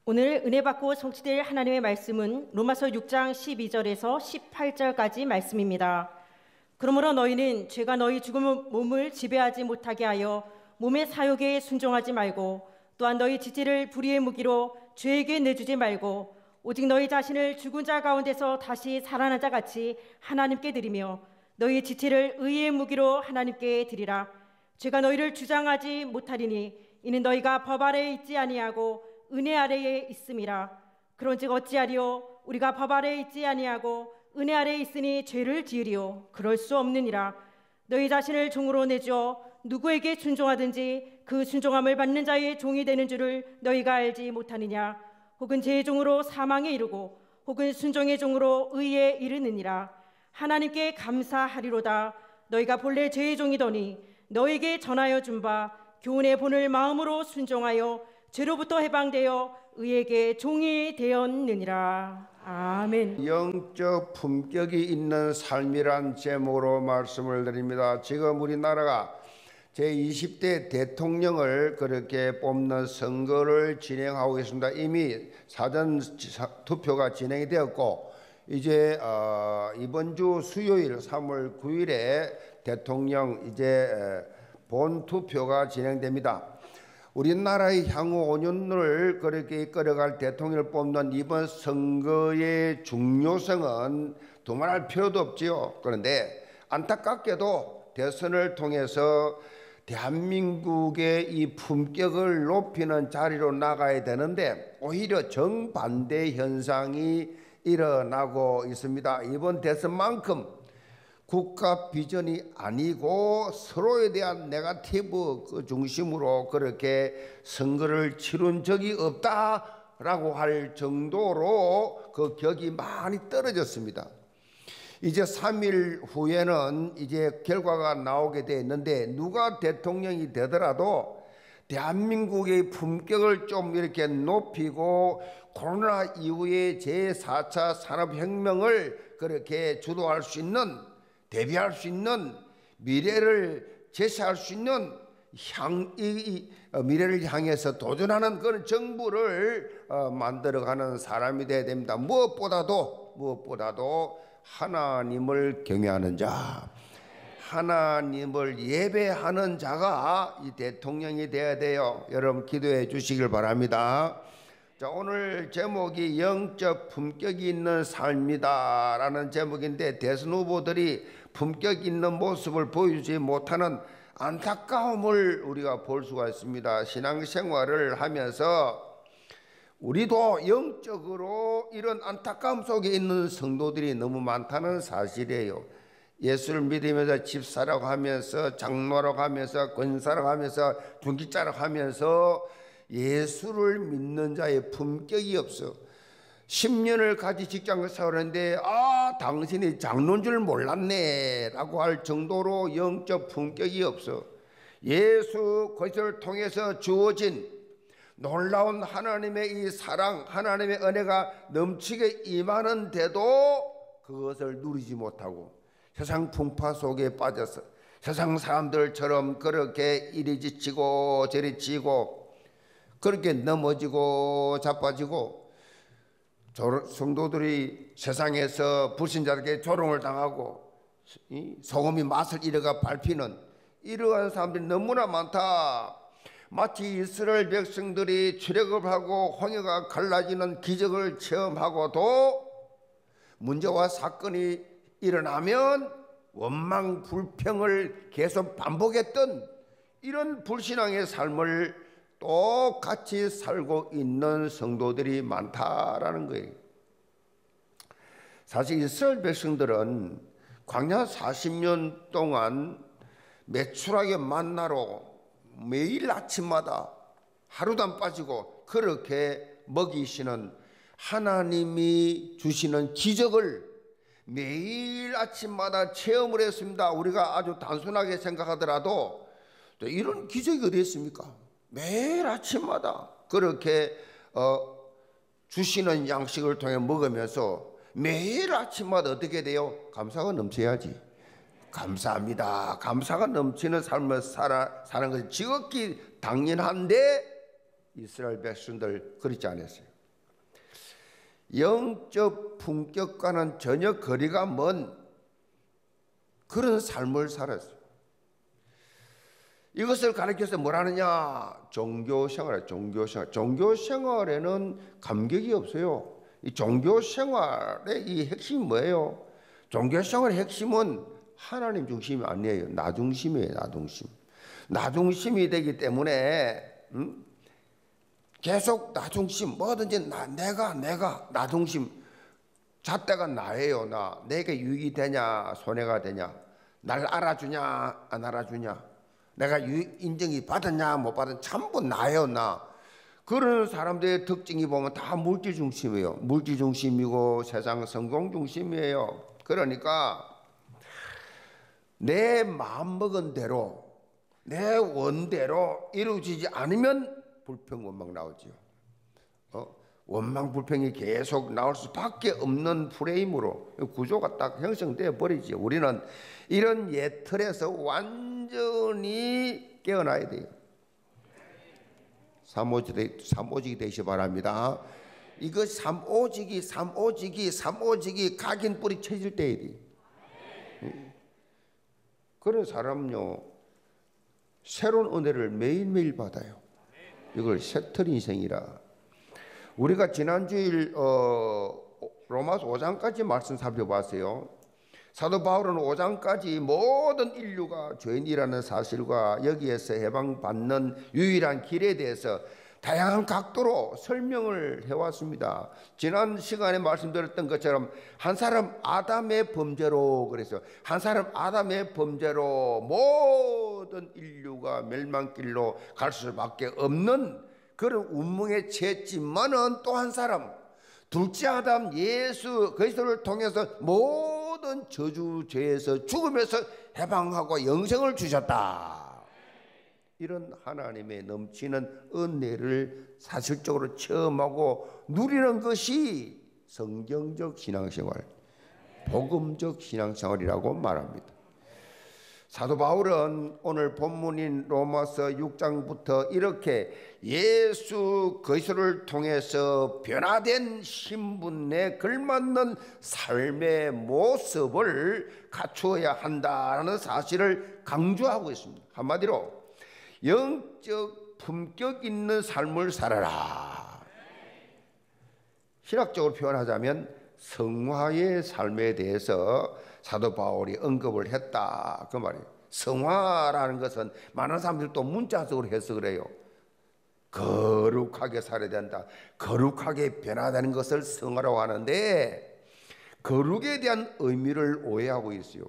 오늘 은혜 받고 성취될 하나님의 말씀은 로마서 6장 12절에서 18절까지 말씀입니다. 그러므로 너희는 죄가 너희 죽은 몸을 지배하지 못하게 하여 몸의 사욕에 순종하지 말고, 또한 너희 지체를 불의의 무기로 죄에게 내주지 말고, 오직 너희 자신을 죽은 자 가운데서 다시 살아난 자 같이 하나님께 드리며 너희 지체를 의의 무기로 하나님께 드리라. 죄가 너희를 주장하지 못하리니 이는 너희가 법 아래에 있지 아니하고 은혜 아래에 있음이라. 그런즉 어찌하리요? 우리가 법 아래에 있지 아니하고 은혜 아래에 있으니 죄를 지으리요? 그럴 수 없느니라. 너희 자신을 종으로 내주어 누구에게 순종하든지 그 순종함을 받는 자의 종이 되는 줄을 너희가 알지 못하느냐? 혹은 죄의 종으로 사망에 이르고 혹은 순종의 종으로 의에 이르느니라. 하나님께 감사하리로다. 너희가 본래 죄의 종이더니 너에게 전하여 준 바 교훈의 본을 마음으로 순종하여 죄로부터 해방되어 의에게 종이 되었느니라. 아멘. 영적 품격이 있는 삶이란 제목으로 말씀을 드립니다. 지금 우리나라가 제20대 대통령을 그렇게 뽑는 선거를 진행하고 있습니다. 이미 사전 투표가 진행이 되었고, 이제 이번 주 수요일 3월 9일에 대통령 이제 본 투표가 진행됩니다. 우리나라의 향후 5년을 그렇게 이끌어갈 대통령을 뽑는 이번 선거의 중요성은 두말할 필요도 없지요. 그런데 안타깝게도 대선을 통해서 대한민국의 이 품격을 높이는 자리로 나가야 되는데 오히려 정반대 현상이 일어나고 있습니다. 이번 대선만큼 국가 비전이 아니고 서로에 대한 네거티브 그 중심으로 그렇게 선거를 치른 적이 없다라고 할 정도로 그 격이 많이 떨어졌습니다. 이제 3일 후에는 이제 결과가 나오게 돼 있는데, 누가 대통령이 되더라도 대한민국의 품격을 좀 이렇게 높이고 코로나 이후에 제4차 산업혁명을 그렇게 주도할 수 있는, 대비할 수 있는, 미래를 제시할 수 있는 미래를 향해서 도전하는 그런 정부를 만들어가는 사람이 되어야 됩니다. 무엇보다도 하나님을 경외하는 자, 하나님을 예배하는 자가 이 대통령이 되어야 돼요. 여러분 기도해 주시길 바랍니다. 자, 오늘 제목이 영적 품격이 있는 삶이다 라는 제목인데, 대선 후보들이 품격 있는 모습을 보여주지 못하는 안타까움을 우리가 볼 수가 있습니다. 신앙생활을 하면서 우리도 영적으로 이런 안타까움 속에 있는 성도들이 너무 많다는 사실이에요. 예수를 믿으면서 집사라고 하면서 장로라고 하면서 권사라고 하면서 중기자라고 하면서 예수를 믿는 자의 품격이 없어. 10년을 같이 직장을 세우는데 당신이 장로인 줄 몰랐네 라고 할 정도로 영적 품격이 없어. 예수 그리스도를 통해서 주어진 놀라운 하나님의 이 사랑, 하나님의 은혜가 넘치게 임하는데도 그것을 누리지 못하고 세상 풍파 속에 빠져서 세상 사람들처럼 그렇게 이리 지치고 저리 지고 그렇게 넘어지고 자빠지고, 성도들이 세상에서 불신자들에게 조롱을 당하고 소금이 맛을 잃어가 밟히는 이러한 사람들이 너무나 많다. 마치 이스라엘 백성들이 출애굽을 하고 홍해가 갈라지는 기적을 체험하고도 문제와 사건이 일어나면 원망 불평을 계속 반복했던 이런 불신앙의 삶을 똑같이 살고 있는 성도들이 많다라는 거예요. 사실 이스라엘 백성들은 광야 40년 동안 매출하게 만나로 매일 아침마다 하루도 안 빠지고 그렇게 먹이시는 하나님이 주시는 기적을 매일 아침마다 체험을 했습니다. 우리가 아주 단순하게 생각하더라도 또 이런 기적이 어디 있습니까? 매일 아침마다 그렇게 주시는 양식을 통해 먹으면서 매일 아침마다 어떻게 돼요? 감사가 넘쳐야지. 감사합니다. 감사가 넘치는 삶을 사는 것이 지극히 당연한데 이스라엘 백성들 그렇지 않았어요. 영적 품격과는 전혀 거리가 먼 그런 삶을 살았어요. 이것을 가르쳐서 뭐라느냐? 종교생활. 종교생활에는 감격이 없어요. 이 종교생활의 이 핵심이 뭐예요? 종교생활의 핵심은 하나님 중심이 아니에요. 나 중심이에요. 나 중심. 나 중심이 되기 때문에 계속 나 중심, 뭐든지 내가 나 중심. 잣대가 나예요. 내게 유익이 되냐 손해가 되냐, 날 알아주냐 안 알아주냐, 내가 인정이 받았냐 못 받았냐, 전부 나예요. 그런 사람들의 특징이 보면 다 물질 중심이에요. 물질 중심이고 세상 성공 중심이에요. 그러니까 내 마음먹은 대로 내 원대로 이루어지지 않으면 불평 원망 나오지요. 원망 불평이 계속 나올 수밖에 없는 프레임으로 구조가 딱 형성되어 버리죠. 우리는 이런 옛 틀에서 완전히 깨어나야 돼요. 삼오직이 되시 바랍니다. 이거 삼오직이 각인 뿌리 쳐질 때야 돼. 그런 사람은요 새로운 은혜를 매일매일 받아요. 이걸 새틀 인생이라. 우리가 지난주일 로마서 5장까지 말씀 살펴봤어요. 사도 바울은 5장까지 모든 인류가 죄인이라는 사실과 여기에서 해방받는 유일한 길에 대해서 다양한 각도로 설명을 해왔습니다. 지난 시간에 말씀드렸던 것처럼 한 사람 아담의 범죄로, 그래서 한 사람 아담의 범죄로 모든 인류가 멸망길로 갈 수밖에 없는 그런 운명에 처했지만은 또 한 사람 둘째 아담 예수 그리스도를 통해서 모든 저주 죄에서 죽음에서 해방하고 영생을 주셨다. 이런 하나님의 넘치는 은혜를 사실적으로 체험하고 누리는 것이 성경적 신앙생활, 복음적 신앙생활이라고 말합니다. 사도 바울은 오늘 본문인 로마서 6장부터 이렇게 예수 그리스도를 통해서 변화된 신분에 걸맞는 삶의 모습을 갖추어야 한다는 사실을 강조하고 있습니다. 한마디로 영적 품격 있는 삶을 살아라. 신학적으로 표현하자면 성화의 삶에 대해서 사도 바울이 언급을 했다 그 말이에요. 성화라는 것은 많은 사람들이 또 문자적으로 해석을 해요. 거룩하게 살아야 된다, 거룩하게 변화되는 것을 성화라고 하는데 거룩에 대한 의미를 오해하고 있어요.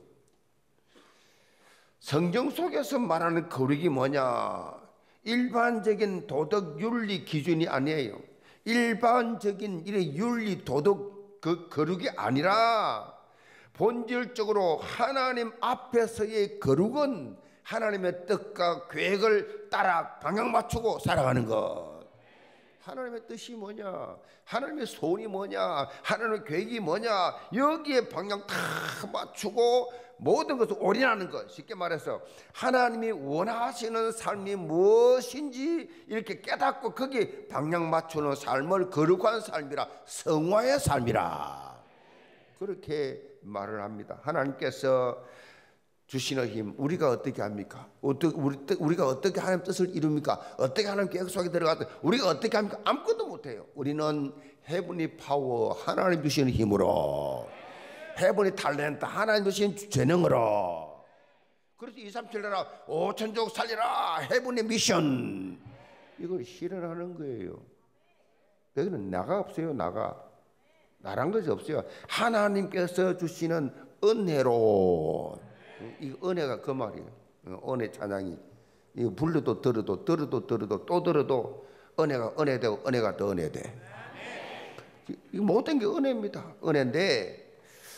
성경 속에서 말하는 거룩이 뭐냐? 일반적인 도덕 윤리 기준이 아니에요. 일반적인 이런 윤리 도덕 그 거룩이 아니라 본질적으로 하나님 앞에서의 거룩은 하나님의 뜻과 계획을 따라 방향 맞추고 살아가는 것. 하나님의 뜻이 뭐냐, 하나님의 소원이 뭐냐, 하나님의 계획이 뭐냐, 여기에 방향 다 맞추고 모든 것을 올인하는 것. 쉽게 말해서 하나님이 원하시는 삶이 무엇인지 이렇게 깨닫고 거기에 방향 맞추는 삶을 거룩한 삶이라, 성화의 삶이라 그렇게 말을 합니다. 하나님께서 주시는 힘 우리가 어떻게 합니까? 우리가 어떻게 하나님 뜻을 이룹니까? 어떻게 하나님 계획 속에 들어가서 우리가 어떻게 합니까? 아무것도 못해요. 우리는 헤븐리 파워, 하나님 주시는 힘으로, 헤븐리 탤런트, 하나님 주시는 재능으로. 그래서 237나라 5천족 살리라, 헤븐리 미션, 이걸 실현하는 거예요. 여기는 나가 없어요. 나란 것이 없어요. 하나님께서 주시는 은혜로. 이 은혜가 그 말이에요. 은혜 찬양이 이거 불러도 들어도 또 들어도 은혜가 은혜되고 은혜가 더 은혜돼. 이 모든 게 은혜입니다. 은혜인데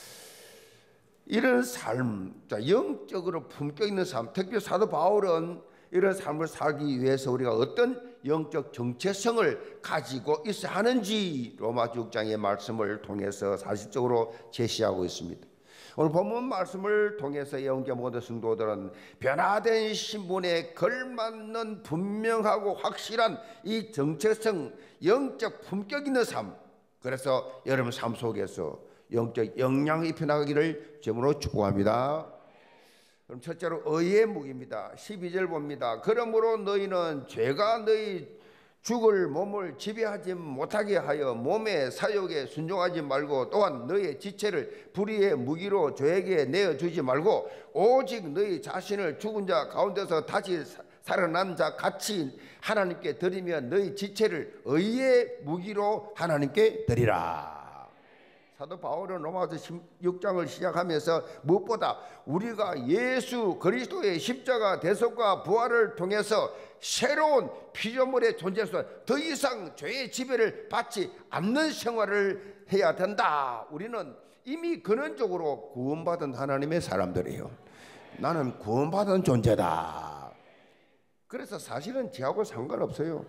이런 삶, 영적으로 품격 있는 삶, 특히 사도 바울은 이런 삶을 살기 위해서 우리가 어떤 영적 정체성을 가지고 있어야 하는지 로마 6장의 말씀을 통해서 사실적으로 제시하고 있습니다. 오늘 본문 말씀을 통해서 영계 모든 성도들은 변화된 신분에 걸맞는 분명하고 확실한 이 정체성, 영적 품격 있는 삶, 그래서 여러분 삶 속에서 영적 영향을 입혀나가기를 제물로 축복합니다. 그럼 첫째로 의의 무기입니다. 12절 봅니다. 그러므로 너희는 죄가 너희 죽을 몸을 지배하지 못하게 하여 몸의 사욕에 순종하지 말고, 또한 너희의 지체를 불의의 무기로 죄에게 내어주지 말고, 오직 너희 자신을 죽은 자 가운데서 다시 살아난 자 같이 하나님께 드리며 너희 지체를 의의 무기로 하나님께 드리라. 사도 바울은 로마서 16장을 시작하면서 무엇보다 우리가 예수 그리스도의 십자가 대속과 부활을 통해서 새로운 피조물의 존재로서 더 이상 죄의 지배를 받지 않는 생활을 해야 된다. 우리는 이미 근원적으로 구원받은 하나님의 사람들이에요. 나는 구원받은 존재다. 그래서 사실은 죄하고 상관없어요.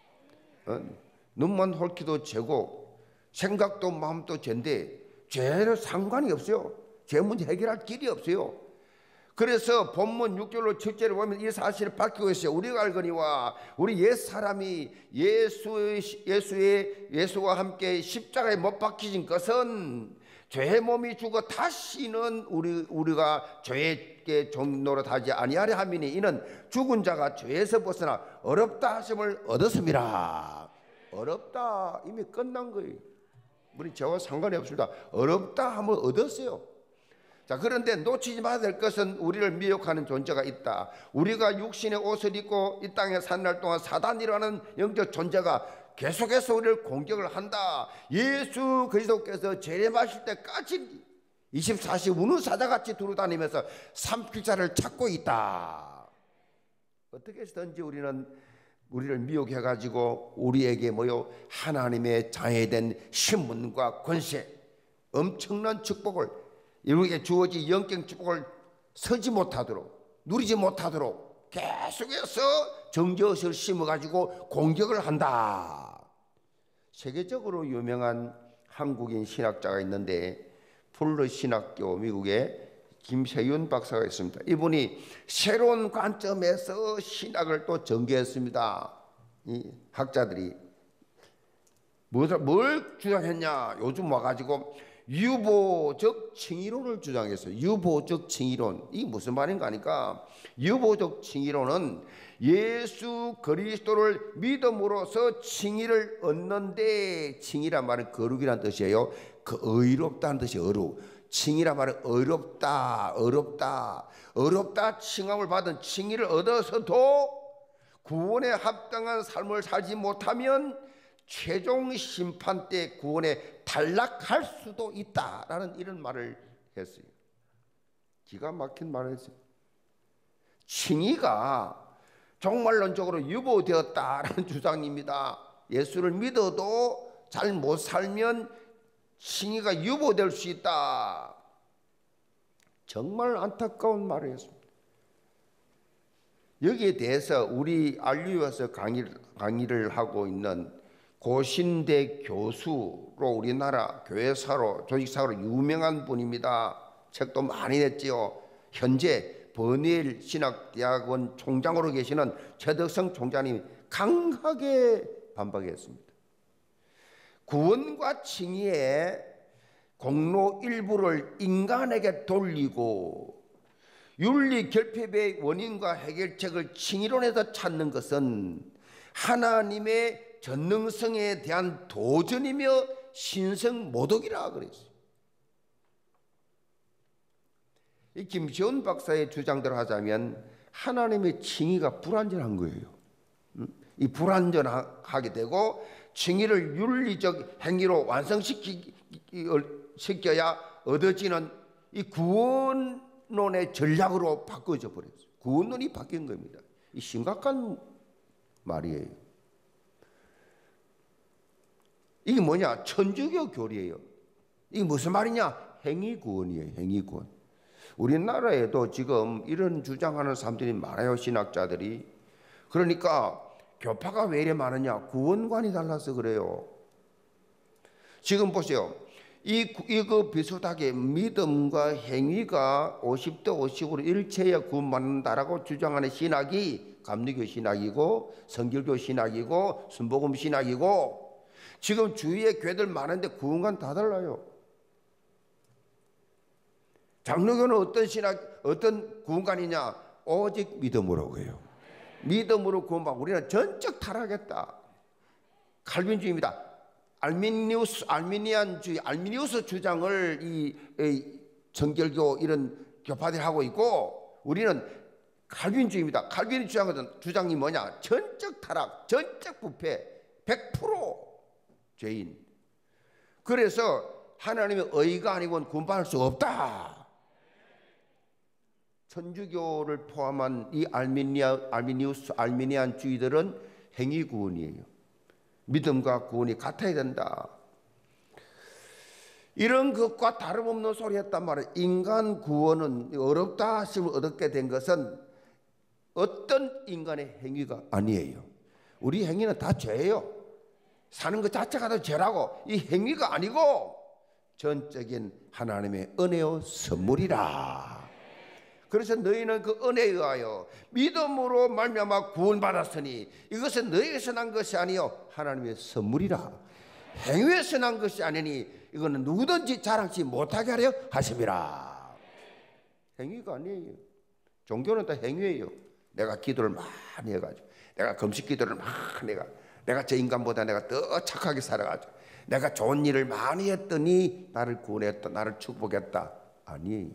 눈만 홀기도 죄고 생각도 마음도 죄인데 죄는 상관이 없어요. 죄 문제 해결할 길이 없어요. 그래서 본문 6절로 7절을 보면 이 사실을 밝히고 있어요. 우리가 알거니와 우리 옛사람이 예수와 함께 십자가에 못 박히신 것은 죄의 몸이 죽어 다시는 우리가 죄의 종노릇하지 아니하려 함이니, 이는 죽은 자가 죄에서 벗어나 어렵다 하심을 얻었습니다. 어렵다 이미 끝난 거예요. 우리 죄와 상관이 없습니다. 어렵다 하면 얻었어요. 자, 그런데 놓치지 말아야 될 것은 우리를 미혹하는 존재가 있다. 우리가 육신의 옷을 입고 이 땅에 사는 날 동안 사단이라는 영적 존재가 계속해서 우리를 공격을 한다. 예수 그리스도께서 재림하실 때까지 24시 우는 사자같이 두루다니면서 삼킬자를 찾고 있다. 어떻게 해서든지 우리를 미혹해가지고 우리에게 하나님의 자녀된 신분과 권세, 엄청난 축복을, 우리에게 주어진 영적 축복을 서지 못하도록, 누리지 못하도록 계속해서 정죄의식을 심어가지고 공격을 한다. 세계적으로 유명한 한국인 신학자가 있는데, 풀러 신학교 미국의 김세윤 박사가 있습니다. 이분이 새로운 관점에서 신학을 또 전개했습니다. 이 학자들이 뭘 주장했냐? 요즘 와가지고 유보적 칭의론을 주장했어요. 유보적 칭의론. 이게 무슨 말인가 하니까, 유보적 칭의론은 예수 그리스도를 믿음으로써 칭의를 얻는데, 칭의란 말은 거룩이란 뜻이에요. 그 의롭다는 뜻이 어루. 칭의란 말은 어렵다 칭함을 받은 칭의를 얻어서도 구원에 합당한 삶을 살지 못하면 최종 심판 때 구원에 탈락할 수도 있다라는 이런 말을 했어요. 기가 막힌 말을 했어요. 칭의가 종말론적으로 유보되었다라는 주장입니다. 예수를 믿어도 잘 못 살면 칭의가 유보될 수 있다. 정말 안타까운 말을 했습니다. 여기에 대해서 우리 RU에서 강의를 하고 있는 고신대 교수로 우리나라 교회사로 조직사로 유명한 분입니다. 책도 많이 냈지요. 현재 버닐 신학대학원 총장으로 계시는 최덕성 총장님이 강하게 반박했습니다. 구원과 칭의의 공로 일부를 인간에게 돌리고 윤리 결핍의 원인과 해결책을 칭의론에서 찾는 것은 하나님의 전능성에 대한 도전이며 신성 모독이라 그랬어요. 이 김시온 박사의 주장대로 하자면 하나님의 칭의가 불완전한 거예요. 이 불완전하게 되고 칭의를 윤리적 행위로 완성시켜야 얻어지는 이 구원론의 전략으로 바꿔져 버렸어요. 구원론이 바뀐 겁니다. 이 심각한 말이에요. 이게 뭐냐? 천주교 교리예요. 이게 무슨 말이냐? 행위구원이에요. 행위구원. 우리나라에도 지금 이런 주장하는 사람들이 많아요. 신학자들이. 그러니까 교파가 왜 이래 많으냐? 구원관이 달라서 그래요. 지금 보세요. 이거 비슷하게 믿음과 행위가 50대 50으로 일체에 구원받는다라고 주장하는 신학이 감리교 신학이고 성결교 신학이고 순복음 신학이고, 지금 주위에 교회들 많은데 구원관 다 달라요. 장로교는 어떤 구원관이냐? 오직 믿음으로 그래요. 믿음으로 구원받고 우리는 전적 타락했다. 칼빈주의입니다. 알미니우스 주장을 이 정결교 이런 교파들이 하고 있고, 우리는 칼빈주의입니다. 칼빈의 주장이 뭐냐? 전적 타락, 전적 부패, 100% 죄인. 그래서 하나님의 의가 아니고는 구원받을 수 없다. 천주교를 포함한 이 알미니안주의들은 행위 구원이에요. 믿음과 구원이 같아야 된다. 이런 것과 다름없는 소리 했단 말이에요. 인간 구원은 어렵다 하심을 얻게 된 것은 어떤 인간의 행위가 아니에요. 우리 행위는 다 죄예요. 사는 것 자체가 다 죄라고. 이 행위가 아니고 전적인 하나님의 은혜의 선물이라. 그래서 너희는 그 은혜에 의하여 믿음으로 말미암아 구원받았으니 이것은 너희에서 난 것이 아니요 하나님의 선물이라. 행위에서 난 것이 아니니 이거는 누구든지 자랑치 못하게 하려 하심이라. 행위가 아니에요. 종교는 다 행위예요. 내가 기도를 많이 해가지고, 내가 금식 기도를 많이 해가지고, 내가 저 인간보다 내가 더 착하게 살아가지고, 내가 좋은 일을 많이 했더니 나를 구원했다, 나를 축복했다. 아니에요.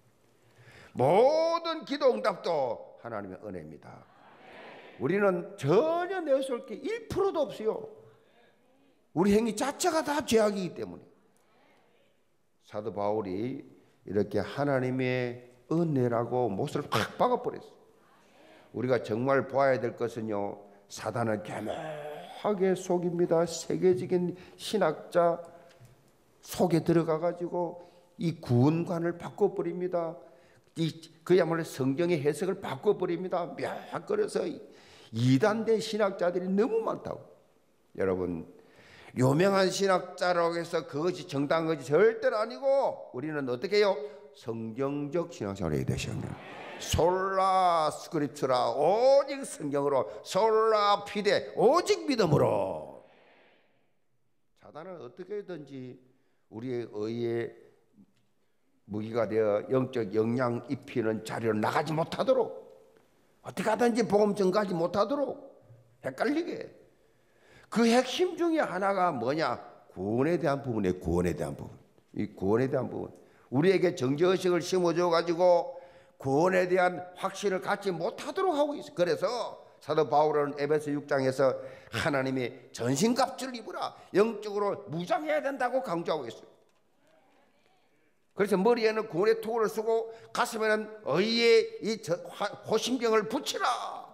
모든 기도 응답도 하나님의 은혜입니다. 우리는 전혀 내세울 게 1%도 없어요. 우리 행위 자체가 다 죄악이기 때문에. 사도 바울이 이렇게 하나님의 은혜라고 못을 확 박아버렸어요. 우리가 정말 보아야 될 것은요, 사단을 교묘하게 속입니다. 세계적인 신학자 속에 들어가가지고 이 구원관을 바꿔버립니다. 그야말로 성경의 해석을 바꿔버립니다. 묘약거려서 이단된 신학자들이 너무 많다고. 여러분, 유명한 신학자라고 해서 그것이 정당한 것이 절대로 아니고, 우리는 어떻게 해요? 성경적 신앙생활을 해야 되십니다. 솔라 스크립트라, 오직 성경으로, 솔라 피데, 오직 믿음으로. 사단은 어떻게든지 우리의 의에 무기가 되어 영적 영향 입히는 자리로 나가지 못하도록, 어떻게 하든지 복음 전가하지 못하도록 헷갈리게. 그 핵심 중에 하나가 뭐냐? 구원에 대한 부분이에요. 구원에 대한 부분. 이 구원에 대한 부분. 우리에게 정죄의식을 심어줘 가지고 구원에 대한 확신을 갖지 못하도록 하고 있어요. 그래서 사도 바울은 에베소 6장에서 하나님의 전신갑주를 입으라, 영적으로 무장해야 된다고 강조하고 있어요. 그래서 머리에는 구원의 토구를 쓰고 가슴에는 의의 이 호심경을 붙이라.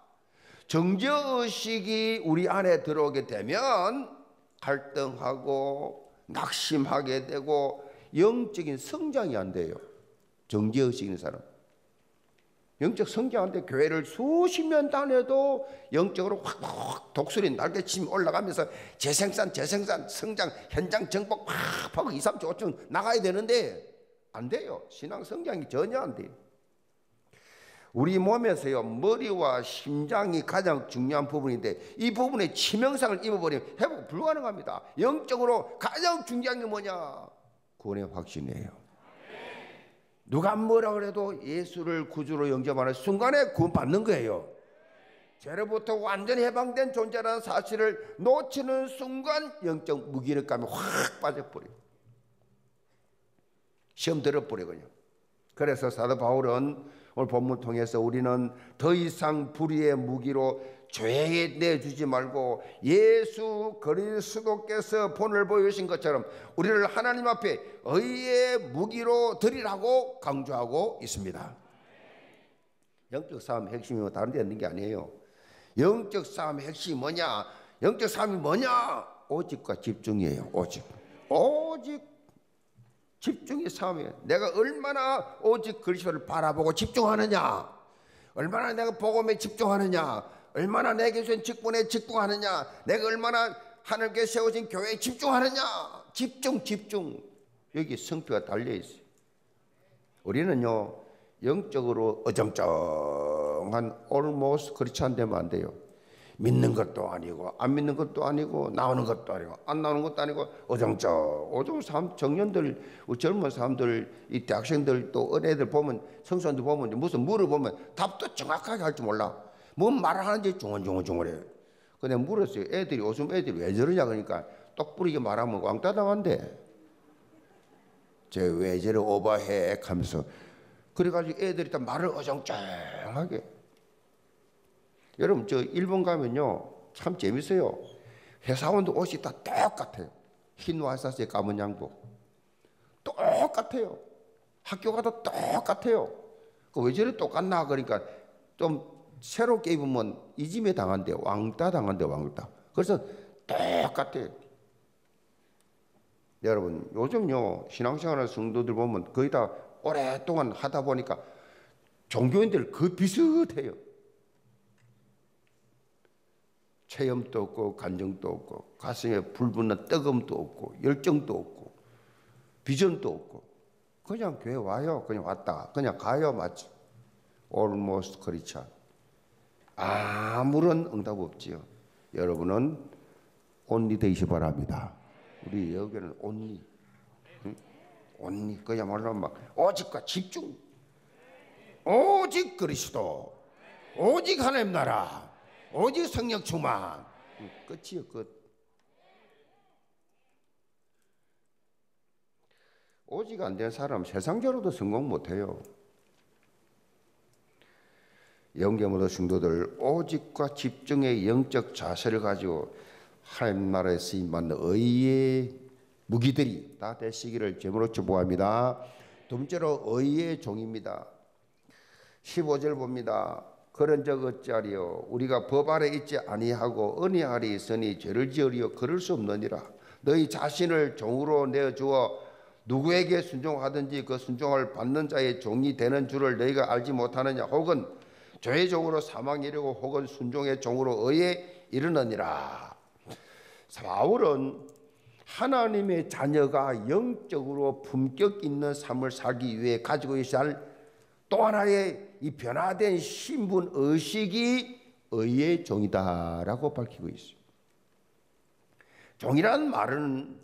정죄의식이 우리 안에 들어오게 되면 갈등하고 낙심하게 되고 영적인 성장이 안 돼요. 정죄의식 있는 사람, 영적 성장 안 돼. 교회를 수십 년 다녀도 영적으로 확 독수리 날개치면 올라가면서 재생산 성장 현장 정복 확 하고 2, 3주 5주 나가야 되는데 안 돼요. 신앙 성장이 전혀 안 돼요. 우리 몸에서요, 머리와 심장이 가장 중요한 부분인데 이 부분에 치명상을 입어버리면 회복 불가능합니다. 영적으로 가장 중요한 게 뭐냐? 구원의 확신이에요. 누가 뭐라 그래도 예수를 구주로 영접하는 순간에 구원받는 거예요. 죄로부터 완전히 해방된 존재라는 사실을 놓치는 순간 영적 무기력감이 확 빠져버려요. 시험 들어버리거든요. 그래서 사도 바울은 오늘 본문 통해서 우리는 더 이상 불의의 무기로 죄에 내주지 말고 예수 그리스도께서 본을 보여주신 것처럼 우리를 하나님 앞에 의의 무기로 드리라고 강조하고 있습니다. 영적 싸움의 핵심이 다른 데 있는 게 아니에요. 영적 싸움의 핵심이 뭐냐? 영적 싸움이 뭐냐? 오직과 집중이에요. 오직 집중이 싸움이에요. 내가 얼마나 오직 그리스도를 바라보고 집중하느냐, 얼마나 내가 복음에 집중하느냐, 얼마나 내게 주신 직분에 집중하느냐, 내가 얼마나 하나님께 세워진 교회에 집중하느냐. 집중. 여기 성표가 달려있어요. 우리는요, 영적으로 어정쩡한 almost 그렇지 않으면 안 돼요. 믿는 것도 아니고 안 믿는 것도 아니고 나오는 것도 아니고 안 나오는 것도 아니고 어정쩡 사람, 청년들, 젊은 사람들, 이 대학생들 또 어린애들 보면, 청소년들 보면 무슨 물어보면 답도 정확하게 할 줄 몰라. 뭔 말을 하는지 중얼중얼중얼해요. 근데 물었어요. 애들이 요즘 애들이 왜 저러냐 그러니까 똑부리게 말하면 왕따 당한대. 쟤 왜 저래 오버해 하면서. 그래가지고 애들이 다 말을 어정쩡하게. 여러분 저 일본 가면요 참 재밌어요. 회사원도 옷이 다 똑같아요. 흰 와이셔츠에 까만 양복 똑같아요. 학교 가도 똑같아요. 왜 저래 똑같나 그러니까 좀 새롭게 입으면 이짐에 당한대. 왕따 당한대. 왕따. 그래서 똑같아요. 여러분 요즘요 신앙생활하는 성도들 보면 거의 다 오랫동안 하다 보니까 종교인들 그 비슷해요. 체험도 없고 간정도 없고 가슴에 불붙는 뜨거움도 없고 열정도 없고 비전도 없고 그냥 교회 와요. 그냥 왔다 그냥 가요. 맞지? Almost Christian. 아무런 응답 없지요. 여러분은 온리 되시 바랍니다. 우리 여기는 온리, 온리 그야말로 막 오직과 집중, 오직 그리스도, 오직 하나님 나라, 오직 성령 충만. 끝이요 끝. 오직 안 된 사람 세상적으로도 성공 못해요. 영계 모든 성도들 오직과 집중의 영적 자세를 가지고 하나님 나라에 쓰임받는 의의 무기들이 다 되시기를 제물로 축복합니다. 두 번째로 의의 종입니다. 15절 봅니다. 그런 적 어찌하리요 우리가 법 아래 있지 아니하고 은혜 아래 있으니 죄를 지으리요 그럴 수 없느니라. 너희 자신을 종으로 내어주어 누구에게 순종하든지 그 순종을 받는 자의 종이 되는 줄을 너희가 알지 못하느냐. 혹은 죄의 종으로 사망에 이르고 혹은 순종의 종으로 의에 이르느니라. 바울은 하나님의 자녀가 영적으로 품격 있는 삶을 살기 위해 가지고 있어야 할 또 하나의 이 변화된 신분 의식이 의의 종이다라고 밝히고 있습니다. 종이라는 말은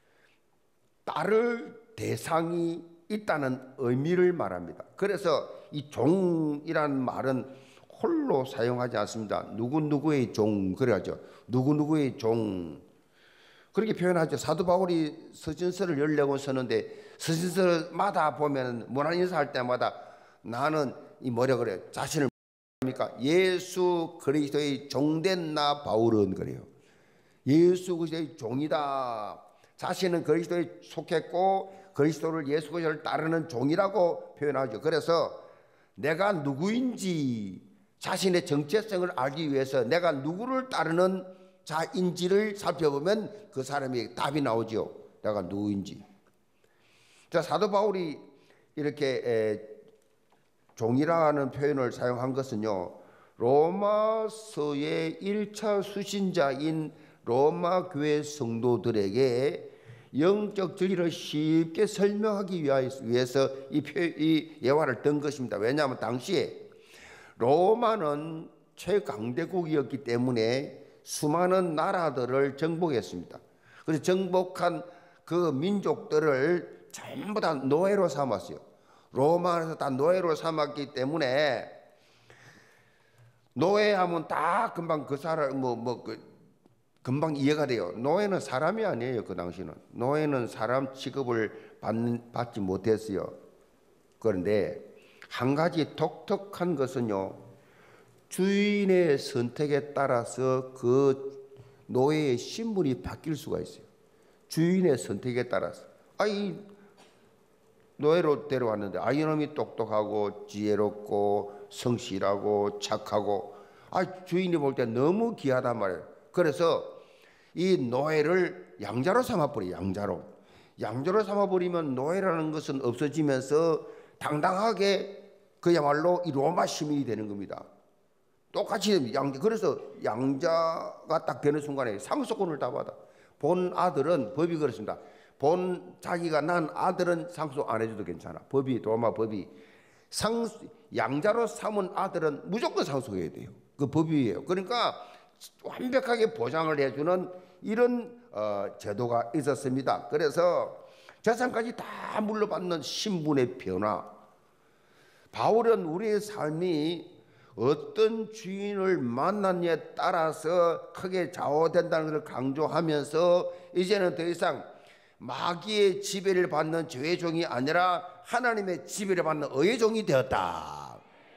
따를 대상이 있다는 의미를 말합니다. 그래서 이 종이라는 말은 홀로 사용하지 않습니다. 누구누구의 종 그래야죠. 누구누구의 종 그렇게 표현하죠. 사도 바울이 서신서를 14권 쓰는데 서신서마다 보면 문안 인사할 때마다 나는 이 뭐라 그래요? 자신을 합니까? 예수 그리스도의 종된 나 바울은 그래요. 예수 그리스도의 종이다. 자신은 그리스도에 속했고 그리스도를 예수 그리스도를 따르는 종이라고 표현하죠. 그래서 내가 누구인지 자신의 정체성을 알기 위해서 내가 누구를 따르는 자인지를 살펴보면 그 사람이 답이 나오죠. 내가 누구인지. 자, 사도 바울이 이렇게 종이라는 표현을 사용한 것은요. 로마서의 1차 수신자인 로마 교회 성도들에게 영적 진리를 쉽게 설명하기 위해서 이 예화를 든 것입니다. 왜냐하면 당시에 로마는 최강대국이었기 때문에 수많은 나라들을 정복했습니다. 그래서 정복한 그 민족들을 전부 다 노예로 삼았어요. 로마 안에서 다 노예로 삼았기 때문에 노예하면 다 금방 그 사람 금방 이해가 돼요. 노예는 사람이 아니에요. 그 당시는 노예는 사람 취급을 받지 못했어요. 그런데 한 가지 독특한 것은요, 주인의 선택에 따라서 그 노예의 신분이 바뀔 수가 있어요. 주인의 선택에 따라서. 이 노예로 데려왔는데 이놈이 똑똑하고 지혜롭고 성실하고 착하고 주인이 볼 때 너무 귀하단 말이에요. 그래서 이 노예를 양자로 삼아버려요. 양자로 삼아버리면 노예라는 것은 없어지면서 당당하게 그야말로 이 로마 시민이 되는 겁니다. 똑같이 그래서 양자가 딱 되는 순간에 상속권을 다 받아. 본 아들은 법이 그렇습니다. 본 자기가 난 아들은 상속 안 해줘도 괜찮아. 로마 법이 양자로 삼은 아들은 무조건 상속해야 돼요. 그 법이에요. 그러니까 완벽하게 보장을 해주는 이런 제도가 있었습니다. 그래서 재산까지 다 물려받는 신분의 변화. 바울은 우리의 삶이 어떤 주인을 만났냐에 따라서 크게 좌우된다는 것을 강조하면서 이제는 더 이상 마귀의 지배를 받는 죄의 종이 아니라 하나님의 지배를 받는 의의 종이 되었다.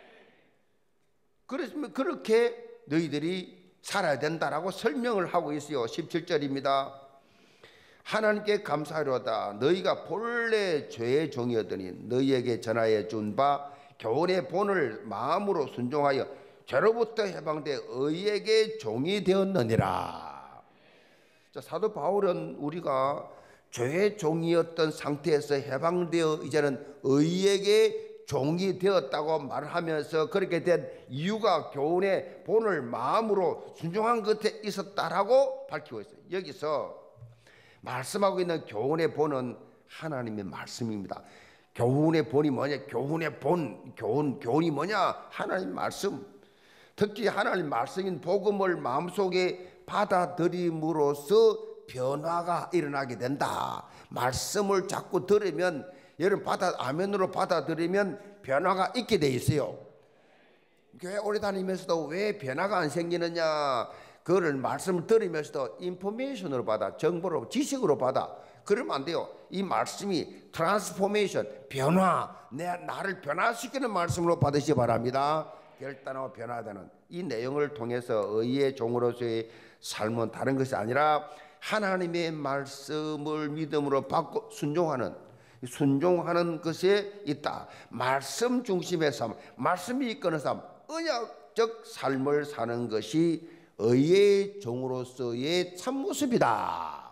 그렇습니다. 그렇게 너희들이 살아야 된다라고 설명을 하고 있어요. 17절입니다. 하나님께 감사하려다 너희가 본래 죄의 종이었더니 너희에게 전하여 준 바 교훈의 본을 마음으로 순종하여 죄로부터 해방되어 의에게 종이 되었느니라. 자, 사도 바울은 우리가 죄의 종이었던 상태에서 해방되어 이제는 의에게 종이 되었다고 말하면서 그렇게 된 이유가 교훈의 본을 마음으로 순종한 것에 있었다라고 밝히고 있어요. 여기서 말씀하고 있는 교훈의 본은 하나님의 말씀입니다. 교훈의 본이 뭐냐? 교훈의 본, 교훈이 뭐냐? 하나님 말씀. 특히 하나님 말씀인 복음을 마음속에 받아들임으로써 변화가 일어나게 된다. 말씀을 자꾸 들으면 여러분 아멘으로 받아들이면 변화가 있게 돼 있어요. 교회 오래 다니면서도 왜 변화가 안 생기느냐? 그거를 말씀을 들으면서도 인포메이션으로 받아, 정보로, 지식으로 받아. 그러면 안 돼요. 이 말씀이 트랜스포메이션, 변화, 나를 변화시키는 말씀으로 받으시기 바랍니다. 결단하고 변화되는 이 내용을 통해서 의의 종으로서의 삶은 다른 것이 아니라 하나님의 말씀을 믿음으로 받고 순종하는 것에 있다. 말씀 중심의 삶, 말씀이 이끄는 삶, 언약적 삶을 사는 것이 의의 종으로서의 참모습이다.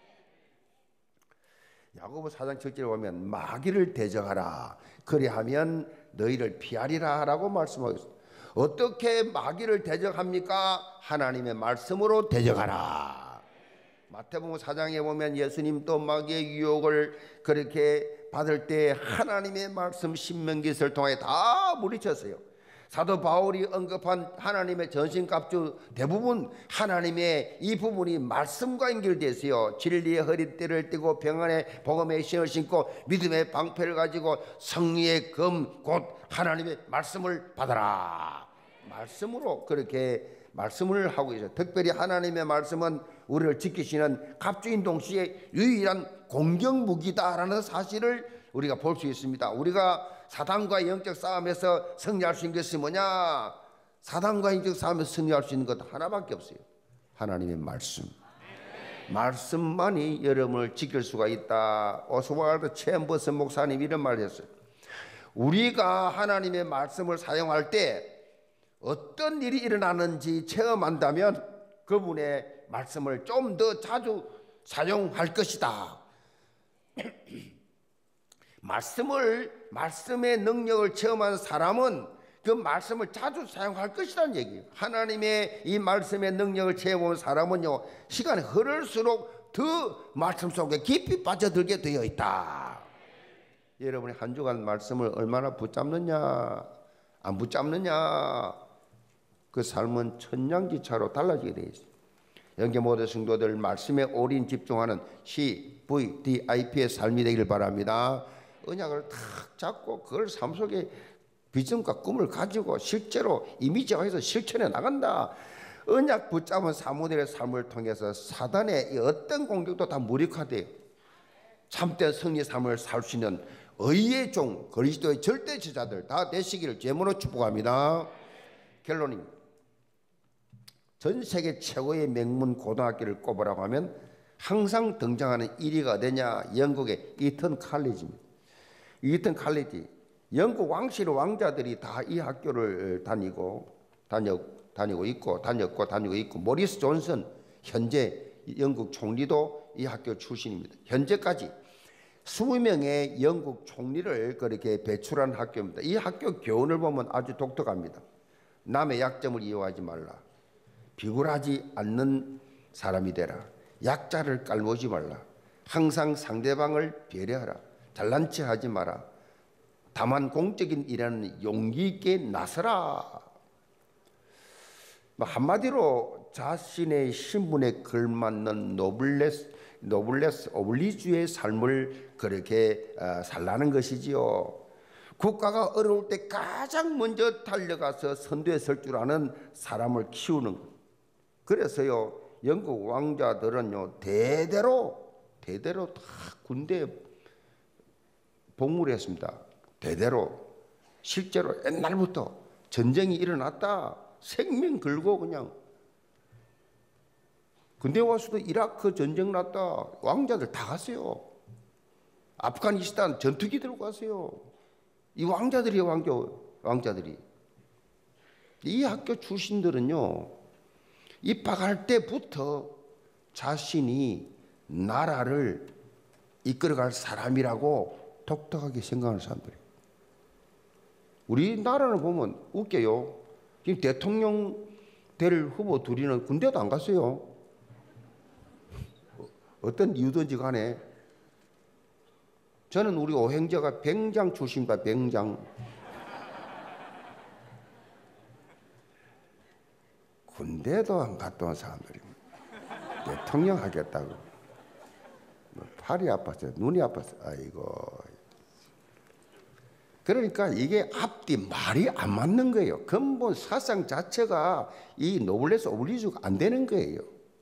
야고보 4장 7절에 보면 마귀를 대적하라 그리하면 너희를 피하리라 라고 말씀하고 있습니다. 어떻게 마귀를 대적합니까? 하나님의 말씀으로 대적하라. 마태복음 4장에 보면 예수님도 마귀의 유혹을 그렇게 받을 때 하나님의 말씀 신명기서를 통해 다 물리쳤어요. 사도 바울이 언급한 하나님의 전신갑주 대부분 하나님의 이 부분이 말씀과 연결되어 있어요. 진리의 허리띠를 띠고 평안의 복음의 신을 신고 믿음의 방패를 가지고 성리의 검 곧 하나님의 말씀을 받아라. 말씀으로 그렇게 말씀을 하고 있어요. 특별히 하나님의 말씀은 우리를 지키시는 갑주인 동시에 유일한 공격 무기다라는 사실을 우리가 볼 수 있습니다. 우리가 사단과의 영적 싸움에서 승리할 수 있는 것이 뭐냐? 사단과의 영적 싸움에서 승리할 수 있는 것 하나밖에 없어요. 하나님의 말씀. 말씀만이 여러분을 지킬 수가 있다. 오스왈드 챔버스 목사님 이런 말을 했어요. 우리가 하나님의 말씀을 사용할 때 어떤 일이 일어나는지 체험한다면 그분의 말씀을 좀 더 자주 사용할 것이다. 말씀의 능력을 체험한 사람은 그 말씀을 자주 사용할 것이라는 얘기예요. 하나님의 이 말씀의 능력을 체험한 사람은요, 시간이 흐를수록 더 말씀 속에 깊이 빠져들게 되어 있다. 여러분이 한 주간 말씀을 얼마나 붙잡느냐 안 붙잡느냐, 그 삶은 천냥지차로 달라지게 되어 있어요. 영계 모든 성도들 말씀에 올인 집중하는 CVDIP의 삶이 되기를 바랍니다. 언약을 탁 잡고 그걸 삶 속에 비전과 꿈을 가지고 실제로 이미지화해서 실천해 나간다. 언약 붙잡은 사모델의 삶을 통해서 사단의 어떤 공격도 다 무력화돼요. 참된 승리 삶을 살 수 있는 의의 종 그리스도의 절대 제자들 다 되시기를 제물로 축복합니다. 결론입니다. 전 세계 최고의 명문 고등학교를 꼽으라고 하면 항상 등장하는 1위가 어디냐? 영국의 이턴 칼리지입니다. 이턴 칼리지, 영국 왕실 왕자들이 다 이 학교를 다니고 있고 모리스 존슨 현재 영국 총리도 이 학교 출신입니다. 현재까지 20명의 영국 총리를 그렇게 배출한 학교입니다. 이 학교 교훈을 보면 아주 독특합니다. 남의 약점을 이용하지 말라. 비굴하지 않는 사람이 되라. 약자를 깔보지 말라. 항상 상대방을 배려하라. 잘난 체 하지 마라. 다만 공적인 일에는 용기 있게 나서라. 한마디로 자신의 신분에 걸맞는 노블레스 오블리주의 삶을 그렇게 살라는 것이지요. 국가가 어려울 때 가장 먼저 달려가서 선두에 설 줄 아는 사람을 키우는 것. 그래서요, 영국 왕자들은요, 대대로 다 군대에 복무를 했습니다. 대대로. 실제로 옛날부터 전쟁이 일어났다, 생명 걸고 그냥 근데 와서도 이라크 전쟁 났다, 왕자들 다 갔어요. 아프가니스탄 전투기 들고 갔어요. 이 왕자들이에요, 왕자들이. 이 학교 출신들은요, 입학할 때부터 자신이 나라를 이끌어갈 사람이라고 독특하게 생각하는 사람들이에요. 우리나라를 보면 웃겨요. 지금 대통령 될 후보 둘이는 군대도 안 갔어요. 어떤 이유든지 간에. 저는 우리 오행자가 병장 출신입니다. 병장. 군대도 안 갔다 온 사람들입니다. 대통령 하겠다고. 팔이 아팠어요. 눈이 아팠어요. 아이고. 그러니까 이게 앞뒤 말이 안 맞는 거예요. 근본 사상 자체가 이 노블레스 오블리주가 안 되는 거예요.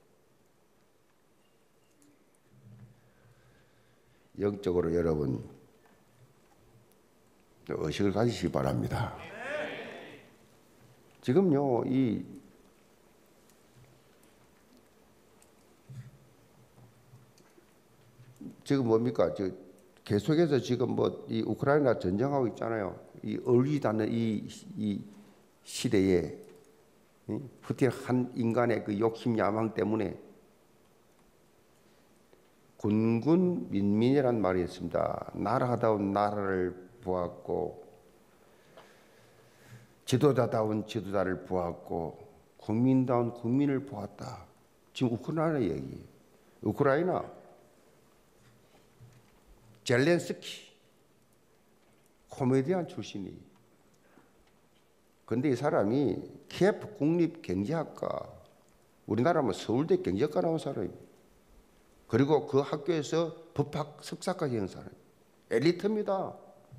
영적으로 여러분 의식을 가지시기 바랍니다. 지금요, 지금 뭡니까? 계속해서 지금 이 우크라이나 전쟁하고 있잖아요. 이 얼리다는 이 시대에 푸틴 한 인간의 그 욕심 야망 때문에 군군 민민이란 말이 있습니다. 나라다운 나라를 보았고 지도자다운 지도자를 보았고 국민다운 국민을 보았다. 지금 우크라이나 얘기. 우크라이나 젤렌스키 코미디언 출신이. 근데 이 사람이 키예프 국립경제학과, 우리나라면 서울대 경제학과 나온 사람이에요. 그리고 그 학교에서 법학 석사까지 한 사람, 엘리트입니다.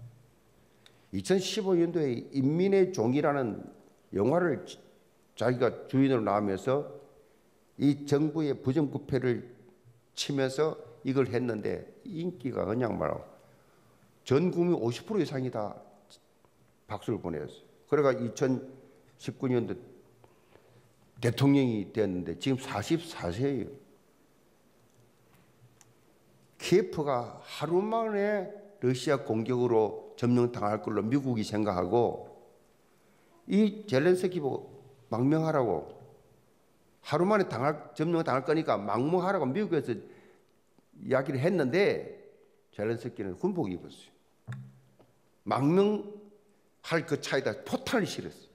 2015년도에 인민의 종이라는 영화를 자기가 주인으로 나오면서 이 정부의 부정부패를 치면서 이걸 했는데 인기가 그냥 말하고 전 국민 50% 이상이 다 박수를 보냈어요. 그래가 2019년도 대통령이 됐는데 지금 44세예요. 키예프가 하루 만에 러시아 공격으로 점령당할 걸로 미국이 생각하고 이 젤렌스키 보고 망명하라고, 하루 만에 점령당할 거니까 망명하라고 미국에서 이야기를 했는데 젤렌스키는 군복 입었어요. 망명할 그 차에다 포탄을 실었어요.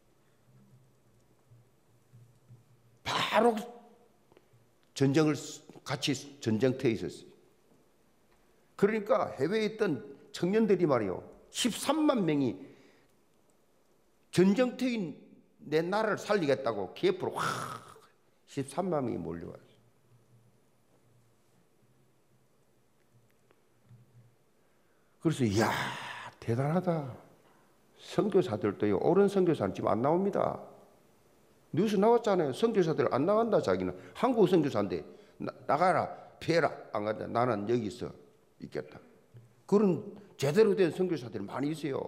바로 전쟁을 같이 전쟁터에 있었어요. 그러니까 해외에 있던 청년들이 말이요, 13만 명이 전쟁터인 내 나라를 살리겠다고 키예프로 확 13만 명이 몰려왔어요. 그래서 이야 대단하다. 선교사들도요, 옳은 선교사는 지금 안 나옵니다. 뉴스 나왔잖아요. 선교사들 안 나간다. 자기는 한국 선교사인데 나가라, 피해라. 안 간다. 나는 여기 있어 있겠다. 그런 제대로 된 선교사들이 많이 있어요.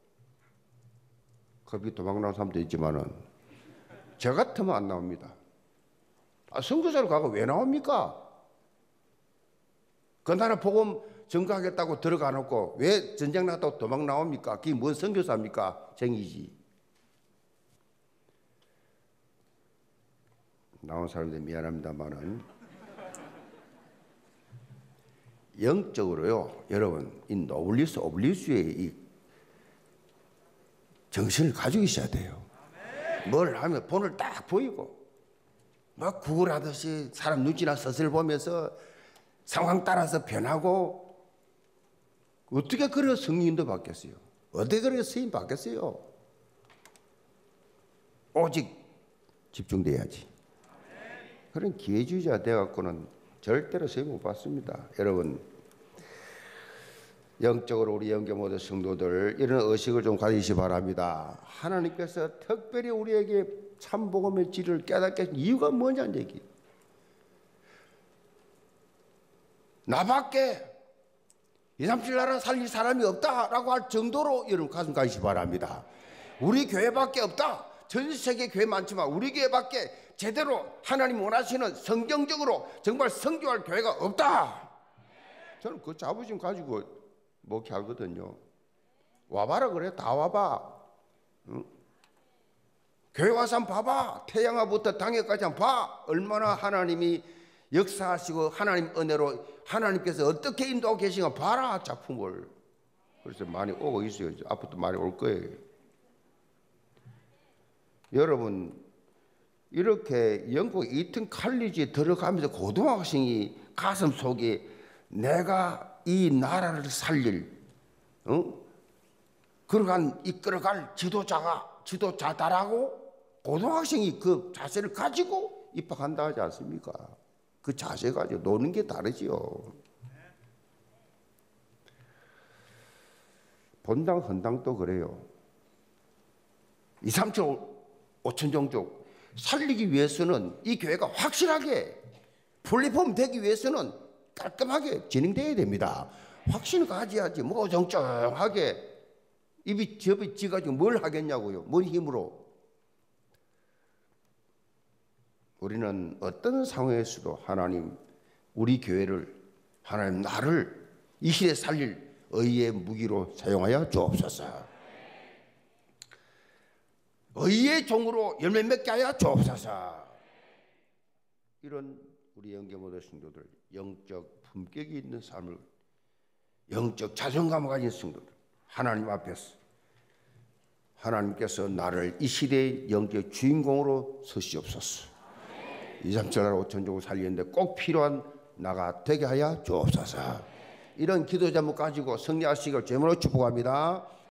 거기 도망 나온 사람도 있지만은 저 같으면 안 나옵니다. 선교사를 가고 왜 나옵니까? 그 나라 복음 전가하겠다고 들어가 놓고 왜 전쟁 났다고 도망 나옵니까? 그게 뭔 선교사입니까? 쟁이지. 나온 사람들 미안합니다만은 영적으로요, 여러분, 이 노블리스 오블리주의 이 정신을 가지고 있어야 돼요. 뭘 하면 본을 딱 보이고 막 구걸하듯이 사람 눈치나 서슬 보면서 상황 따라서 변하고, 어떻게 그래 성령도 바뀌었어요? 어떻게 그래 스님 바뀌었어요? 오직 집중돼야지. 그런 기회주의자 되어갖고는 절대로 세움 못 받습니다. 여러분, 영적으로 우리 영계 모든 성도들 이런 의식을 좀 가지시 바랍니다. 하나님께서 특별히 우리에게 참 복음의 질을 깨닫게 하신 이유가 뭐냐는 얘기. 나밖에 2, 3, 7 나라 살릴 사람이 없다라고 할 정도로 여러분 가슴 가지시 바랍니다. 우리 교회밖에 없다. 전 세계 교회 많지만 우리 교회밖에 제대로 하나님 원하시는 성경적으로 정말 성교할 교회가 없다. 저는 그 자부심 가지고 목회하거든요. 와봐라 그래. 다 와봐. 응? 교회 와서 한번 봐봐. 태양아부터 당해까지 한번 봐. 얼마나 하나님이 역사하시고 하나님 은혜로 하나님께서 어떻게 인도하고 계신가 봐라 작품을. 그래서 많이 오고 있어요. 앞으로도 많이 올 거예요. 여러분, 이렇게 영국 이튼 칼리지에 들어가면서 고등학생이 가슴 속에 내가 이 나라를 살릴 이끌어갈 지도자다라고 고등학생이 그 자세를 가지고 입학한다 하지 않습니까? 그 자세 가지고 노는 게 다르지요. 본당 헌당도 그래요. 2, 3, 7, 5천 종족 살리기 위해서는 이 교회가 확실하게 플랫폼 되기 위해서는 깔끔하게 진행돼야 됩니다. 확신을 가져야지 뭐 정쩡하게 입이 접이 찌가지고 뭘 하겠냐고요. 뭔 힘으로. 우리는 어떤 상황에서도 하나님 우리 교회를 하나님 나를 이 시대에 살릴 의의 무기로 사용하여 주옵소서. 의의 종으로 열매 맺게 하여 주옵소서. 이런 우리 영계 모든 성도들 영적 품격이 있는 삶을 영적 자존감을 가진 성도들 하나님 앞에서 하나님께서 나를 이 시대의 영적 주인공으로 서시옵소서. 2, 3, 7 나라 5천 종을 살리는데 꼭 필요한 나가 되게 하여 주옵소서. 이런 기도 제목 가지고 승리하시길 제물로 축복합니다.